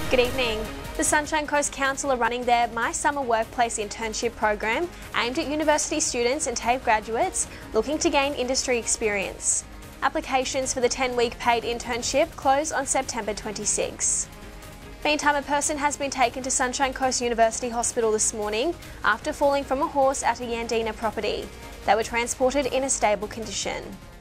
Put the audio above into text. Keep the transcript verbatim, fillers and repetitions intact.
Good evening. The Sunshine Coast Council are running their My Summer Workplace Internship program aimed at university students and TAFE graduates looking to gain industry experience. Applications for the ten-week paid internship close on September twenty-sixth. Meantime, a person has been taken to Sunshine Coast University Hospital this morning after falling from a horse at a Yandina property. They were transported in a stable condition.